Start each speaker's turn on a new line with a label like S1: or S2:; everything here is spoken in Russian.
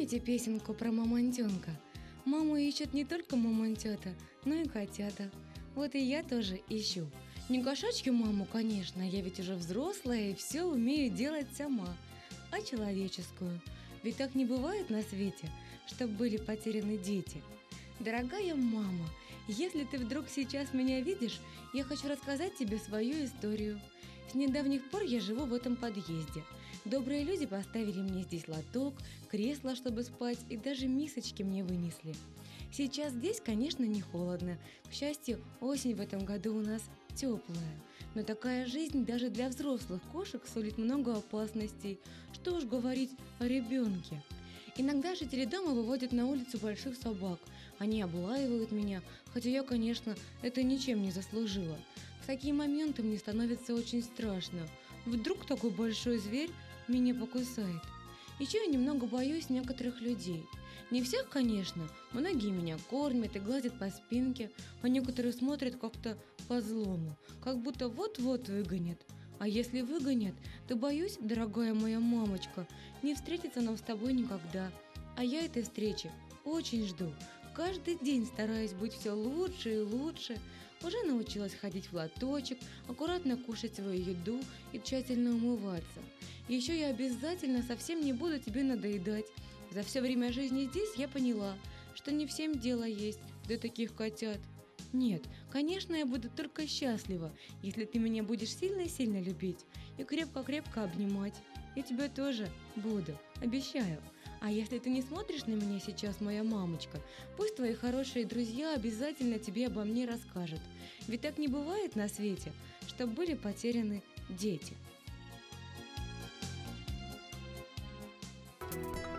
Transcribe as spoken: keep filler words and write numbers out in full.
S1: Помните песенку про мамонтенка? Маму ищут не только мамонтята, но и котята. Вот и я тоже ищу. Не кошачью маму, конечно, я ведь уже взрослая и все умею делать сама, а человеческую. Ведь так не бывает на свете, чтобы были потеряны дети. Дорогая мама, если ты вдруг сейчас меня видишь, я хочу рассказать тебе свою историю. С недавних пор я живу в этом подъезде. Добрые люди поставили мне здесь лоток, кресло, чтобы спать, и даже мисочки мне вынесли. Сейчас здесь, конечно, не холодно. К счастью, осень в этом году у нас теплая. Но такая жизнь даже для взрослых кошек сулит много опасностей. Что уж говорить о ребенке. Иногда жители дома выводят на улицу больших собак. Они облаивают меня, хотя я, конечно, это ничем не заслужила. В такие моменты мне становится очень страшно. Вдруг такой большой зверь меня покусает. Еще я немного боюсь некоторых людей. Не всех, конечно, многие меня кормят и гладят по спинке, а некоторые смотрят как-то по-злому, как будто вот-вот выгонят. А если выгонят, то боюсь, дорогая моя мамочка, не встретиться нам с тобой никогда. А я этой встречи очень жду. Каждый день стараюсь быть все лучше и лучше. Уже научилась ходить в лоточек, аккуратно кушать свою еду и тщательно умываться. Еще я обязательно совсем не буду тебе надоедать. За все время жизни здесь я поняла, что не всем дело есть до таких котят. Нет, конечно, я буду только счастлива, если ты меня будешь сильно-сильно любить и крепко-крепко обнимать. Я тебя тоже буду, обещаю. А если ты не смотришь на меня сейчас, моя мамочка, пусть твои хорошие друзья обязательно тебе обо мне расскажут. Ведь так не бывает на свете, чтобы были потеряны дети.